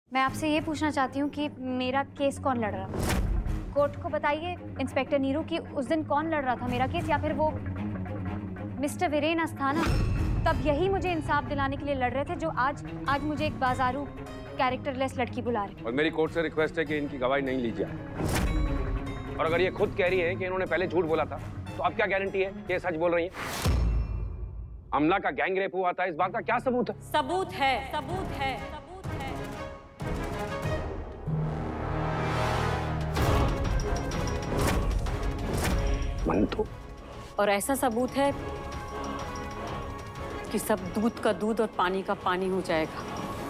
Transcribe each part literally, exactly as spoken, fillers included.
मैं आपसे ये पूछना चाहती हूँ कि मेरा केस कौन लड़ रहा था? कोर्ट को बताइए इंस्पेक्टर नीरू कि उस दिन कौन लड़ रहा था मेरा केस, या फिर वो मिस्टर वीरेन अस्थाना? तब यही मुझे इंसाफ दिलाने के लिए लड़ रहे थे जो आज आज मुझे एक बाजारू कैरेक्टरलेस लड़की बुला रहे। और मेरी कोर्ट से रिक्वेस्ट है कि इनकी गवाही नहीं ली जाए। और अगर ये खुद कह रही है कि इन्होंने पहले झूठ बोला था, तो अब क्या गारंटी है कि ये सच बोल रही है? अमला का गैंग रेप हुआ था, इस बात का क्या सबूत है? सबूत है, सबूत है, सबूत है। मन तो और ऐसा सबूत है कि सब दूध का दूध और पानी का पानी हो जाएगा।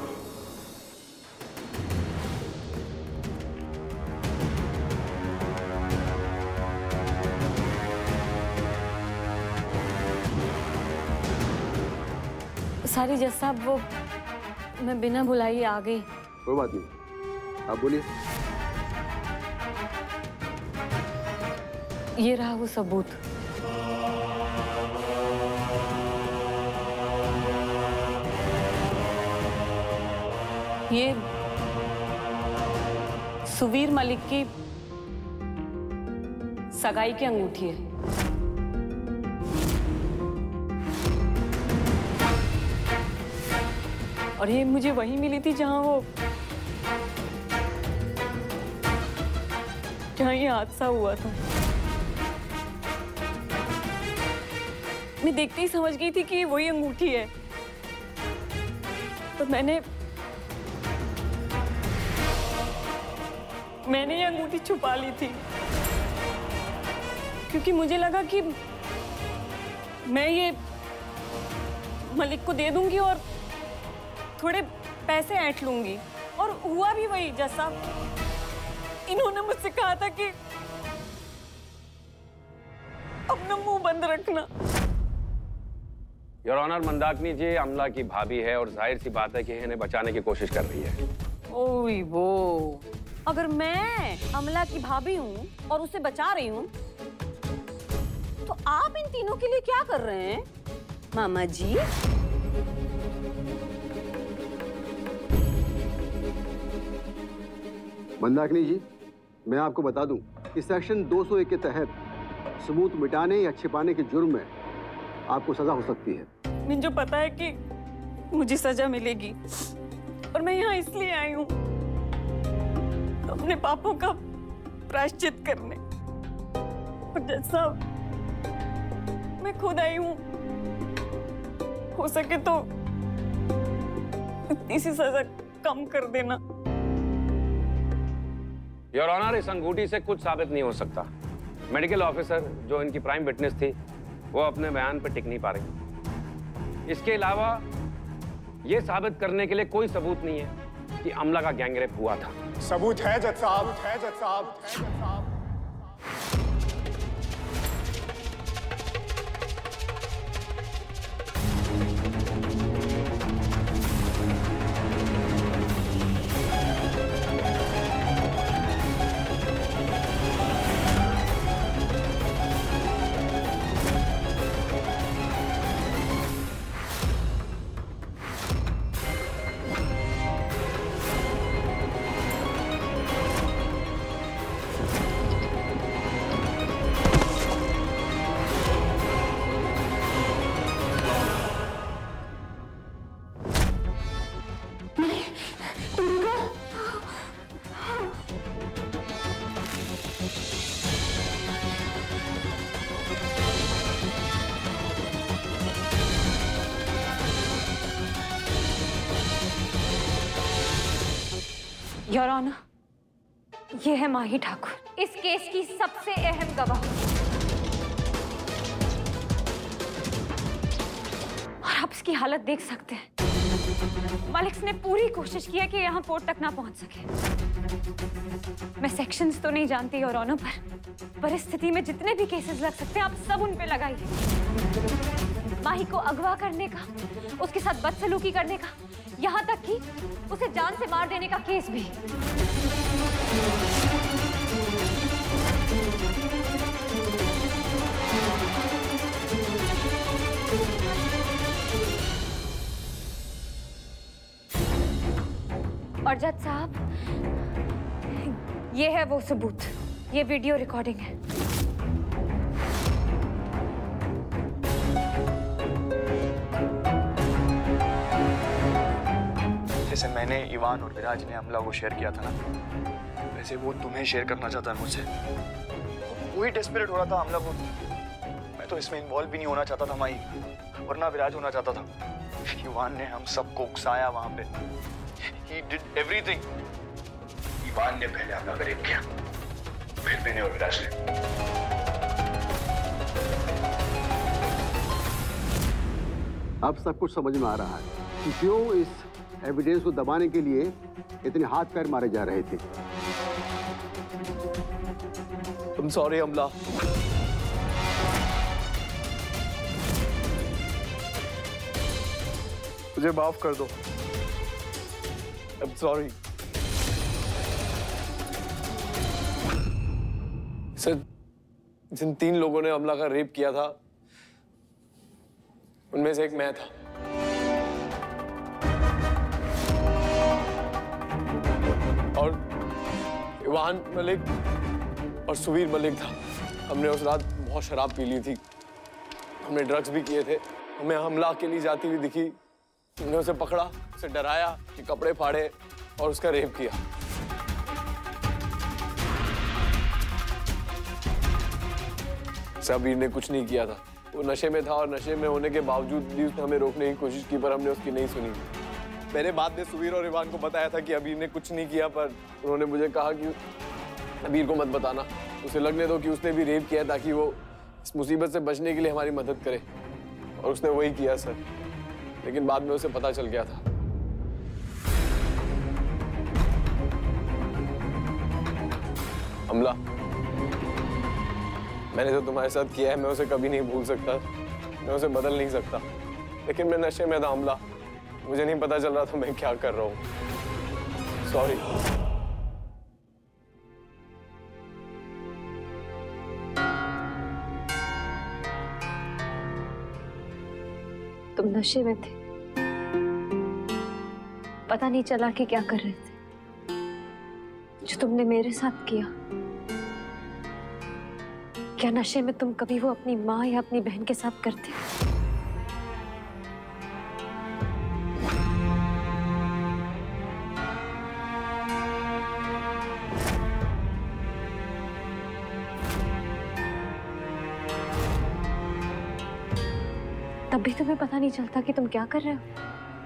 सारी जज साहब, वो मैं बिना बुलाई आ गई। कोई बात नहीं, आप बोलिए। ये रहा वो सबूत। ये सुवीर मलिक की सगाई की अंगूठी है। और ये मुझे वहीं मिली थी जहां वो जहां ये हादसा हुआ था। मैं देखते ही समझ गई थी कि ये वही अंगूठी है। तो मैंने मैंने ये अंगूठी छुपा ली थी, क्योंकि मुझे लगा कि मैं ये मलिक को दे दूंगी और थोड़े पैसे ऐंठ लूंगी। और हुआ भी वही। जैसा इन्होंने मुझसे कहा था कि अपना मुंह बंद रखना। योर ऑनर, मंदाकिनी जी अमला की भाभी है और जाहिर सी बात है कि इन्हें बचाने की कोशिश कर रही है। ओए वो, अगर मैं अमला की भाभी हूँ और उसे बचा रही हूँ, तो आप इन तीनों के लिए क्या कर रहे हैं मामा जी? मंदाकिनी जी, मैं आपको बता दूं कि सेक्शन दो सौ एक के तहत सबूत मिटाने या छिपाने के जुर्म में आपको सजा हो सकती है। मुझे पता है कि मुझे सजा मिलेगी, और मैं यहाँ इसलिए आई हूँ अपने पापों का प्रायश्चित करने। और जैसा मैं खुद आई हूँ, हो सके तो इतनी सी सजा कम कर देना। योर ऑनर, इस अंगूठी से कुछ साबित नहीं हो सकता। मेडिकल ऑफिसर जो इनकी प्राइम विटनेस थी, वो अपने बयान पर टिक नहीं पा रही। इसके अलावा ये साबित करने के लिए कोई सबूत नहीं है कि अमला का गैंग रेप हुआ था। सबूत है जज साहब, है जज साहब, है जज साहब। योर ऑनर, ये है माही ठाकुर, इस केस की सबसे अहम गवाह। और आप इसकी हालत देख सकते हैं। मालिक ने पूरी कोशिश की है कि यहाँ कोर्ट तक ना पहुंच सके। मैं सेक्शंस तो नहीं जानती योर ऑनर, पर परिस्थिति में जितने भी केसेस लग सकते हैं आप सब उन पे लगाइए। माही को अगवा करने का, उसके साथ बदसलूकी करने का, यहाँ तक कि उसे जान से मार देने का केस भी। और जज साहब, ये है वो सबूत, ये वीडियो रिकॉर्डिंग है। जैसे मैंने इवान और विराज ने हमला को शेयर किया था ना, वैसे वो तुम्हें शेयर करना चाहता है मुझसे। वही डेस्परेट हो रहा था हमला को। मैं तो इसमें इन्वॉल्व भी नहीं होना चाहता था माई, वरना विराज होना चाहता था। इवान ने हम सबको उकसाया वहां पे। He did everything. इवान ने पहले हमला रेप किया, फिर मैंने और विराज ने। अब सब कुछ समझ में आ रहा है कि क्यों इस एविडेंस को दबाने के लिए इतने हाथ पैर मारे जा रहे थे। I'm sorry अमला। मुझे माफ कर दो। I'm sorry। सर, जिन तीन लोगों ने अमला का रेप किया था, उनमें से एक मैं था। और इवान मलिक और सुवीर मलिक था। हमने उस रात बहुत शराब पी ली थी, हमने ड्रग्स भी किए थे। हमें हमला के लिए जाती हुई दिखी, हमने उसे पकड़ा, उसे डराया कि कपड़े फाड़े और उसका रेप किया। सबीर ने कुछ नहीं किया था, वो नशे में था और नशे में होने के बावजूद भी उसने हमें रोकने की कोशिश की, पर हमने उसकी नहीं सुनी। मैंने बाद में सुवीर और इवान को बताया था कि अबीर ने कुछ नहीं किया, पर उन्होंने मुझे कहा कि अबीर को मत बताना, उसे लगने दो कि उसने भी रेप किया ताकि वो इस मुसीबत से बचने के लिए हमारी मदद करे। और उसने वही किया सर, लेकिन बाद में उसे पता चल गया था। अमला, मैंने जो तुम्हारे साथ किया है मैं उसे कभी नहीं भूल सकता, मैं उसे बदल नहीं सकता, लेकिन मैं नशे में था अमला, मुझे नहीं पता चल रहा था मैं क्या कर रहा हूँ। सॉरी। तुम नशे में थे, पता नहीं चला कि क्या कर रहे थे। जो तुमने मेरे साथ किया, क्या नशे में तुम कभी वो अपनी माँ या अपनी बहन के साथ करते? तब भी तुम्हें पता नहीं चलता कि तुम क्या कर रहे हो?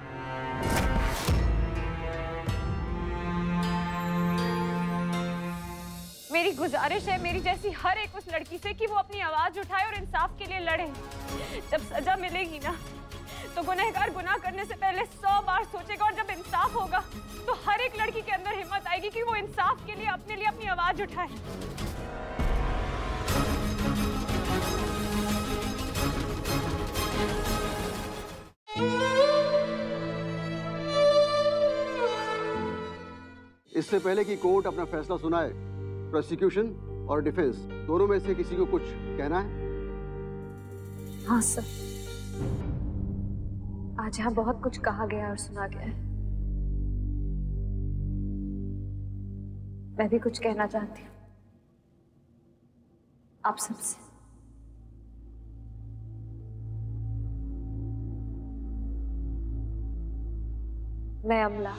मेरी गुजारिश है मेरी जैसी हर एक उस लड़की से कि वो अपनी आवाज उठाए और इंसाफ के लिए लड़े। जब सजा मिलेगी ना, तो गुनहगार गुनाह करने से पहले सौ बार सोचेगा, और जब इंसाफ होगा तो हर एक लड़की के अंदर हिम्मत आएगी कि वो इंसाफ के लिए अपने लिए अपनी आवाज उठाए। इससे पहले कि कोर्ट अपना फैसला सुनाए, प्रोसिक्यूशन और डिफेंस दोनों में से किसी को कुछ कहना है? हाँ सर, आज यहाँ बहुत कुछ कहा गया और सुना गया है। मैं भी कुछ कहना चाहती हूँ आप सबसे। मैं अमला,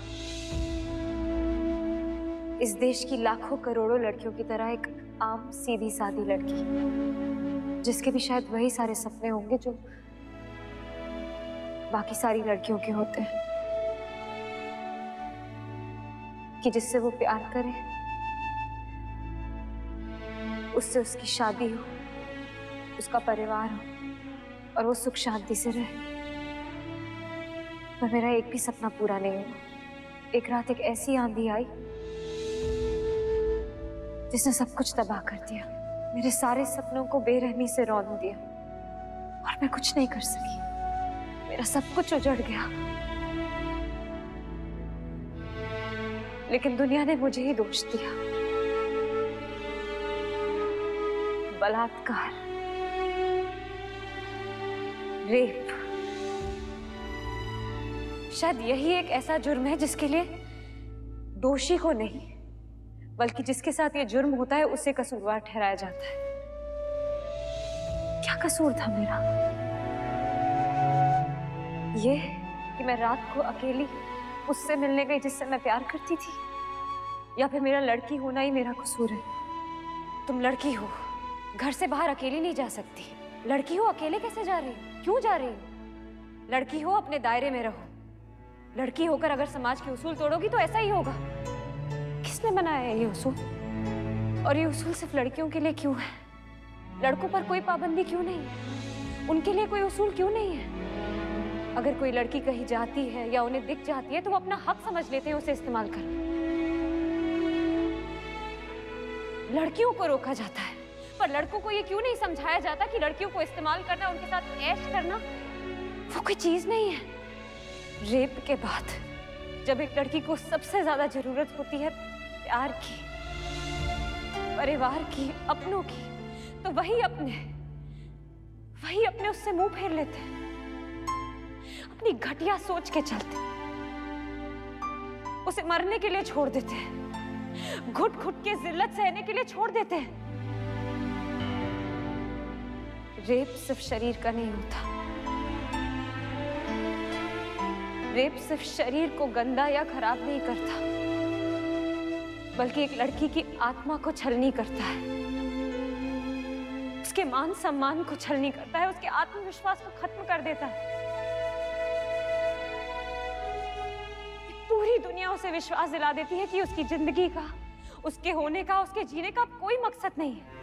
इस देश की लाखों करोड़ों लड़कियों की तरह एक आम सीधी सादी लड़की, जिसके भी शायद वही सारे सपने होंगे जो बाकी सारी लड़कियों के होते हैं, कि जिससे वो प्यार करे, उससे उसकी शादी हो, उसका परिवार हो और वो सुख शांति से रहे। पर मेरा एक भी सपना पूरा नहीं हुआ। एक रात एक ऐसी आंधी आई जिसने सब कुछ तबाह कर दिया, मेरे सारे सपनों को बेरहमी से रौंद दिया, और मैं कुछ नहीं कर सकी। मेरा सब कुछ उजड़ गया, लेकिन दुनिया ने मुझे ही दोष दिया। बलात्कार, रेप, शायद यही एक ऐसा जुर्म है जिसके लिए दोषी को नहीं, बल्कि जिसके साथ ये जुर्म होता है उसे कसूरवार ठहराया जाता है। क्या कसूर था मेरा? ये कि मैं रात को अकेली उससे मिलने गई जिससे मैं प्यार करती थी, या फिर मेरा लड़की होना ही मेरा कसूर है? तुम लड़की हो, घर से बाहर अकेली नहीं जा सकती। लड़की हो, अकेले कैसे जा रही हो? क्यों जा रही हो? लड़की हो, अपने दायरे में रहो। लड़की होकर अगर समाज के उसूल तोड़ोगी तो ऐसा ही होगा। किसने बनाया है ये उसूल? और ये उसूल सिर्फ लड़कियों के लिए क्यों है? लड़कों पर कोई पाबंदी क्यों नहीं है? उनके लिए कोई उसूल क्यों नहीं है? अगर कोई लड़की कहीं जाती है या उन्हें दिख जाती है तो वो अपना हक समझ लेते हैं उसे इस्तेमाल करना। लड़कियों को रोका जाता है, पर लड़कों को ये क्यों नहीं समझाया जाता कि लड़कियों को इस्तेमाल करना, उनके साथ ऐश करना वो कोई चीज नहीं है। रेप के बाद जब एक लड़की को सबसे ज्यादा जरूरत होती है प्यार की, परिवार की, अपनों की, तो वही अपने वही अपने उससे मुंह फेर लेते हैं, अपनी घटिया सोच के चलते, उसे मरने के लिए छोड़ देते हैं, घुट घुट के जिल्लत सहने के लिए छोड़ देते हैं। रेप सिर्फ शरीर का नहीं होता। रेप सिर्फ शरीर को गंदा या खराब नहीं करता, बल्कि एक लड़की की आत्मा को छलनी करता है, उसके मान सम्मान को छलनी करता है, उसके आत्मविश्वास को खत्म कर देता है। पूरी दुनिया उसे विश्वास दिला देती है कि उसकी जिंदगी का, उसके होने का, उसके जीने का कोई मकसद नहीं है।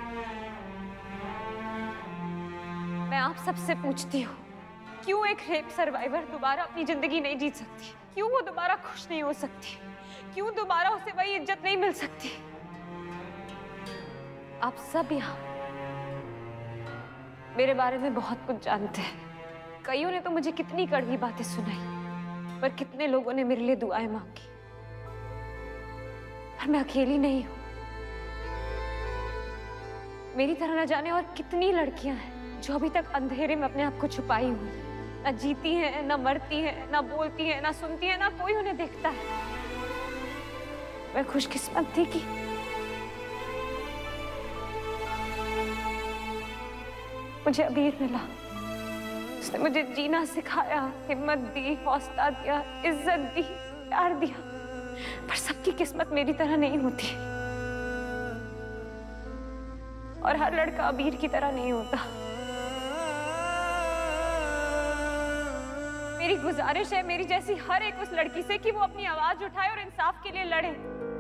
मैं आप सबसे पूछती हूँ, क्यों एक रेप सर्वाइवर दोबारा अपनी जिंदगी नहीं जी सकती? क्यों वो दोबारा खुश नहीं हो सकती? क्यों दोबारा उसे वही इज्जत नहीं मिल सकती? आप सब यहाँ मेरे बारे में बहुत कुछ जानते हैं। कईयों ने तो मुझे कितनी कड़वी बातें सुनाई, पर कितने लोगों ने मेरे लिए दुआएं मांगी। पर मैं अकेली नहीं हूं। मेरी तरह न जाने और कितनी लड़कियां हैं जो अभी तक अंधेरे में अपने आप को छुपाई हुई, ना जीती हैं, ना मरती हैं, ना बोलती हैं, ना सुनती हैं, ना कोई उन्हें देखता है। मैं खुशकिस्मत थी कि मुझे अबीर मिला। उसने मुझे जीना सिखाया, हिम्मत दी, हौसला दिया, इज्जत दी, प्यार दिया। पर सबकी किस्मत मेरी तरह नहीं होती, और हर लड़का अबीर की तरह नहीं होता। मेरी गुजारिश है मेरी जैसी हर एक उस लड़की से कि वो अपनी आवाज उठाए और इंसाफ के लिए लड़े।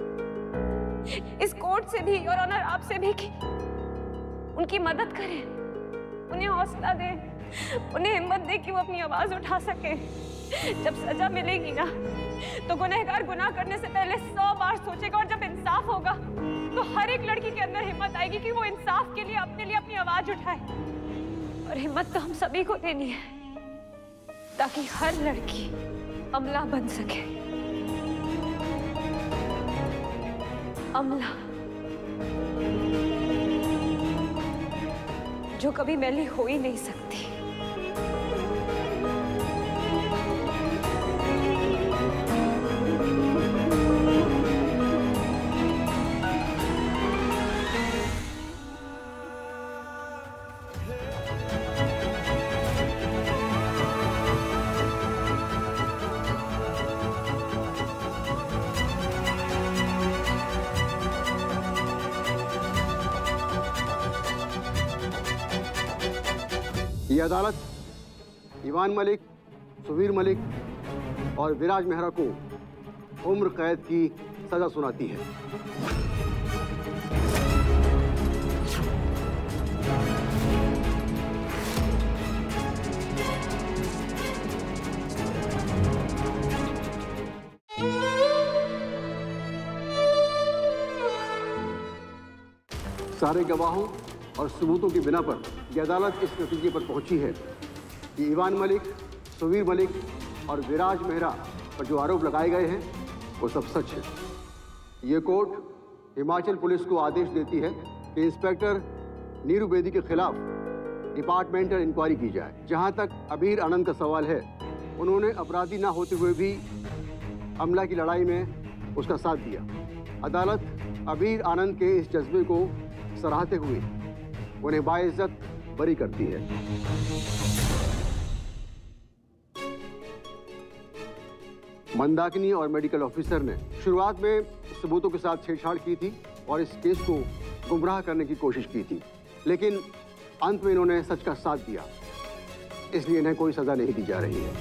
इस कोर्ट से भी और ऑनर आप से भी कि उनकी मदद करें, उन्हें हौसला दें, उन्हें हिम्मत दे कि वो अपनी आवाज उठा सके। जब सजा मिलेगी ना, तो गुनहगार गुनाह करने से पहले सौ बार सोचेगा, और जब इंसाफ होगा तो हर एक लड़की के अंदर हिम्मत आएगी कि वो इंसाफ के लिए अपने लिए अपनी आवाज उठाए। और हिम्मत तो हम सभी को देनी है, ताकि हर लड़की अमला बन सके। अमला जो कभी मैली हो ही नहीं सकती। ये अदालत ईवान मलिक, सुवीर मलिक और विराज मेहरा को उम्र कैद की सजा सुनाती है। सारे गवाहों और सबूतों की बिना पर यह अदालत इस नतीजे पर पहुंची है कि ईवान मलिक, सुवीर मलिक और विराज मेहरा पर जो आरोप लगाए गए हैं वो सब सच है। ये कोर्ट हिमाचल पुलिस को आदेश देती है कि इंस्पेक्टर नीरू बेदी के खिलाफ डिपार्टमेंटल इंक्वायरी की जाए। जहां तक अबीर आनंद का सवाल है, उन्होंने अपराधी ना होते हुए भी अमला की लड़ाई में उसका साथ दिया। अदालत अबीर आनंद के इस जज्बे को सराहते हुए उन्हें बाइज्जत बरी करती है। मंदाकिनी और मेडिकल ऑफिसर ने शुरुआत में सबूतों के साथ छेड़छाड़ की थी और इस केस को गुमराह करने की कोशिश की थी, लेकिन अंत में इन्होंने सच का साथ दिया, इसलिए इन्हें कोई सजा नहीं दी जा रही है।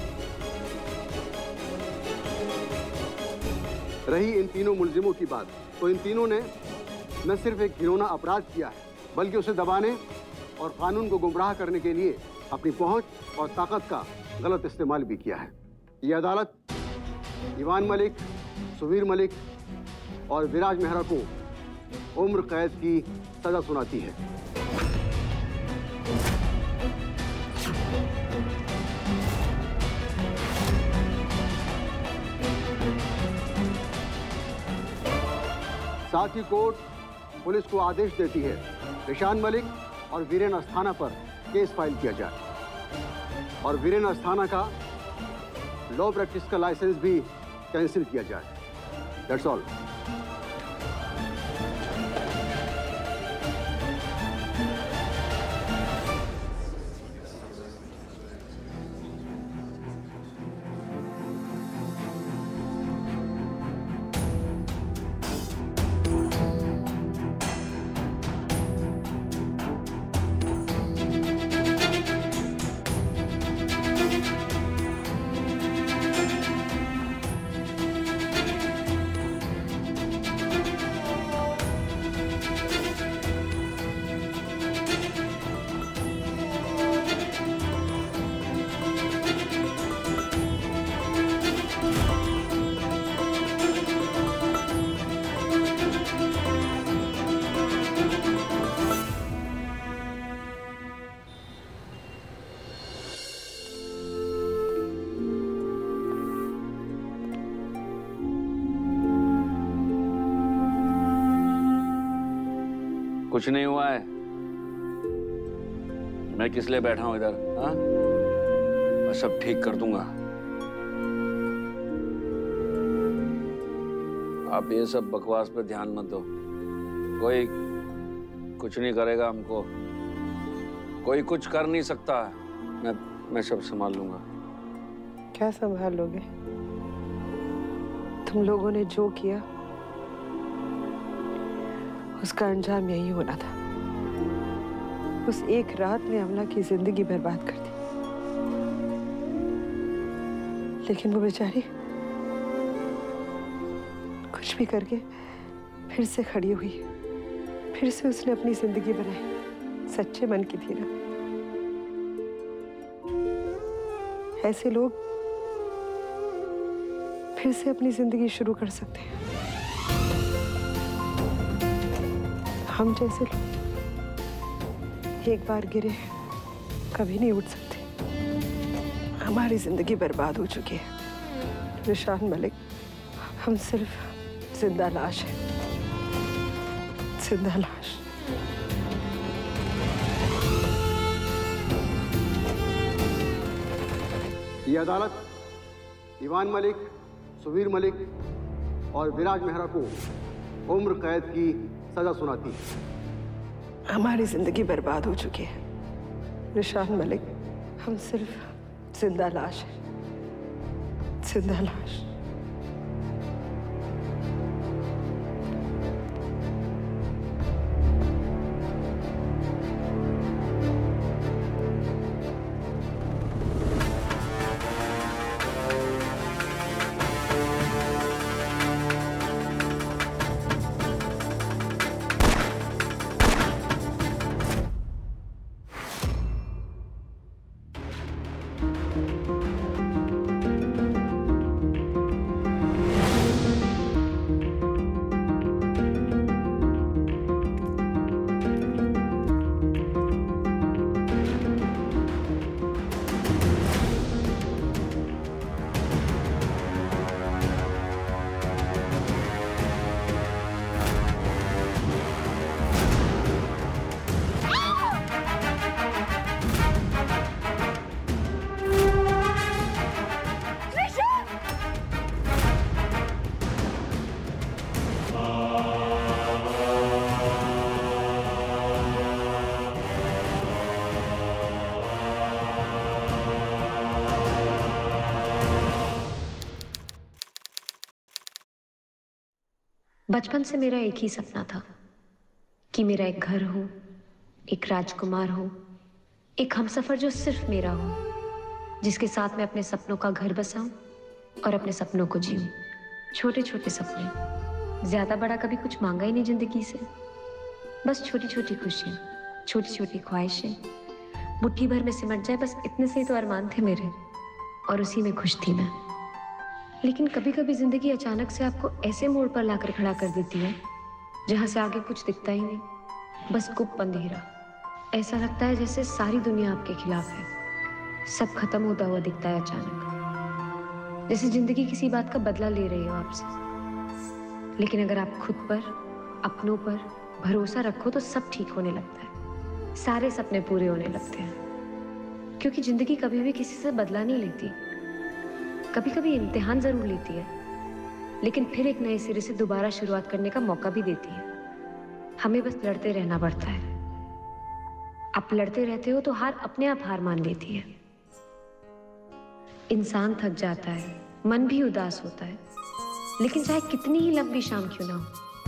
रही इन तीनों मुलजिमों की बात, तो इन तीनों ने न सिर्फ एक घिनौना अपराध किया है, बल्कि उसे दबाने और कानून को गुमराह करने के लिए अपनी पहुंच और ताकत का गलत इस्तेमाल भी किया है। ये अदालत ईवान मलिक, सुवीर मलिक और विराज मेहरा को उम्र कैद की सजा सुनाती है। साथ ही कोर्ट पुलिस को आदेश देती है निशान मलिक और वीरेन अस्थाना पर केस फाइल किया जाए और वीरेन अस्थाना का लॉ प्रैक्टिस का लाइसेंस भी कैंसिल किया जाए। That's all. कुछ नहीं हुआ है। मैं किस लिए बैठा हूं इधर? हाँ, मैं सब ठीक कर दूंगा। आप ये सब बकवास पे ध्यान मत दो। कोई कुछ नहीं करेगा हमको, कोई कुछ कर नहीं सकता। मैं मैं सब संभाल लूंगा। क्या संभाल लोगे? तुम लोगों ने जो किया उसका अंजाम यही होना था। उस एक रात ने अमला की जिंदगी बर्बाद कर दी, लेकिन वो बेचारी कुछ भी करके फिर से खड़ी हुई, फिर से उसने अपनी जिंदगी बनाई। सच्चे मन की थी ना। ऐसे लोग फिर से अपनी जिंदगी शुरू कर सकते हैं। हम जैसे लोग एक बार गिरे कभी नहीं उठ सकते। हमारी जिंदगी बर्बाद हो चुकी है। निशान मलिक, हम सिर्फ जिंदा लाश हैं, जिंदा लाश। ये अदालत ईवान मलिक, सुवीर मलिक और विराज मेहरा को उम्र कैद की सजा सुनाती है। हमारी जिंदगी बर्बाद हो चुकी है। निशान मलिक, हम सिर्फ जिंदा लाश हैं, जिंदा लाश। बचपन से मेरा एक ही सपना था कि मेरा एक घर हो, एक राजकुमार हो, एक हमसफर जो सिर्फ मेरा हो, जिसके साथ मैं अपने सपनों का घर बसाऊं और अपने सपनों को जीऊं। छोटे छोटे सपने, ज्यादा बड़ा कभी कुछ मांगा ही नहीं जिंदगी से। बस छोटी छोटी खुशियां, छोटी छोटी ख्वाहिशें मुट्ठी भर में सिमट जाए, बस इतने से ही तो अरमान थे मेरे, और उसी में खुश थी मैं। लेकिन कभी कभी जिंदगी अचानक से आपको ऐसे मोड़ पर लाकर खड़ा कर देती है जहां से आगे कुछ दिखता ही नहीं, बस गुप्त अंधेरा। ऐसा लगता है जैसे सारी दुनिया आपके खिलाफ है, सब खत्म होता हुआ दिखता है अचानक, जैसे जिंदगी किसी बात का बदला ले रही हो आपसे। लेकिन अगर आप खुद पर, अपनों पर भरोसा रखो तो सब ठीक होने लगता है, सारे सपने पूरे होने लगते हैं। क्योंकि जिंदगी कभी भी किसी से बदला नहीं लेती, कभी कभी इम्तिहान जरूर लेती है, लेकिन फिर एक नए सिरे से दोबारा शुरुआत करने का मौका भी देती है। हमें बस लड़ते रहना पड़ता है। आप लड़ते रहते हो तो हार अपने आप हार मान लेती है। इंसान थक जाता है, मन भी उदास होता है, लेकिन चाहे कितनी ही लंबी शाम क्यों ना हो,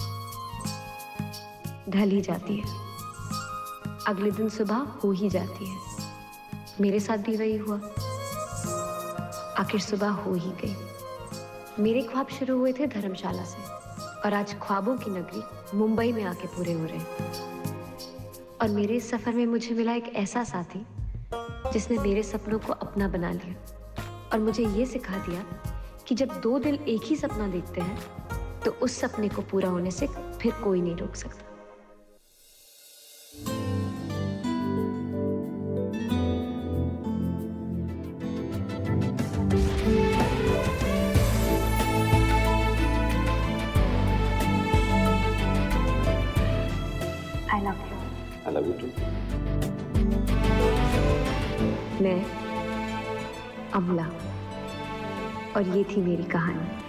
ढल ही जाती है। अगले दिन सुबह हो ही जाती है। मेरे साथ भी वही हुआ। आखिर सुबह हो ही गई। मेरे ख्वाब शुरू हुए थे धर्मशाला से, और आज ख्वाबों की नगरी मुंबई में आके पूरे हो रहे हैं। और मेरे इस सफर में मुझे मिला एक ऐसा साथी जिसने मेरे सपनों को अपना बना लिया और मुझे ये सिखा दिया कि जब दो दिल एक ही सपना देखते हैं तो उस सपने को पूरा होने से फिर कोई नहीं रोक सकता। I love you. I love you too. मैं अमला, और ये थी मेरी कहानी।